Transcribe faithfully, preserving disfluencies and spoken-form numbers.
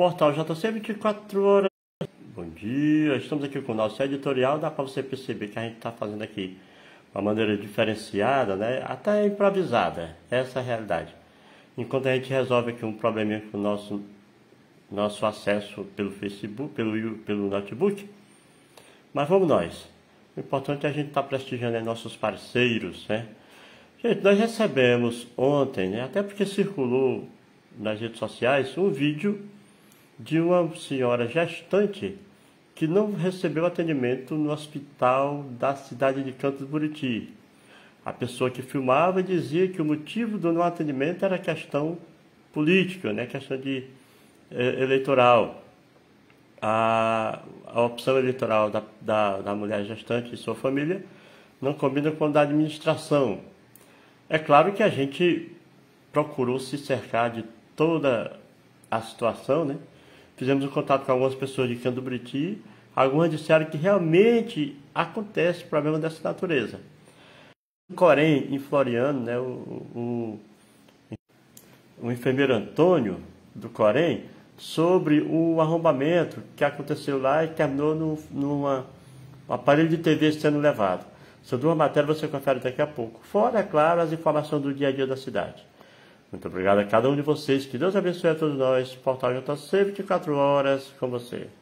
Portal J C vinte e quatro horas. Bom dia, estamos aqui com o nosso editorial. Dá para você perceber que a gente está fazendo aqui uma maneira diferenciada, né? Até improvisada. Essa é a realidade. Enquanto a gente resolve aqui um probleminha com o nosso, nosso acesso pelo Facebook, pelo, pelo notebook. Mas vamos nós. O importante é a gente estar tá prestigiando aí nossos parceiros, né? Gente, nós recebemos ontem, né? Até porque circulou nas redes sociais um vídeo de uma senhora gestante que não recebeu atendimento no hospital da cidade de Campos do Buriti. A pessoa que filmava dizia que o motivo do não atendimento era questão política, né? Questão de eh, eleitoral. A, a opção eleitoral da, da, da mulher gestante e sua família não combina com a da administração. É claro que a gente procurou se cercar de toda a situação, né? Fizemos um contato com algumas pessoas de Campos do Buriti. Algumas disseram que realmente acontece problema dessa natureza. No Corém, em Floriano, né, o, o, o enfermeiro Antônio do Corém, sobre o arrombamento que aconteceu lá e terminou no, numa, um aparelho de T V sendo levado. São duas matérias, você confere daqui a pouco. Fora, é claro, as informações do dia a dia da cidade. Muito obrigado a cada um de vocês. Que Deus abençoe a todos nós. Portal J C vinte e quatro horas com você.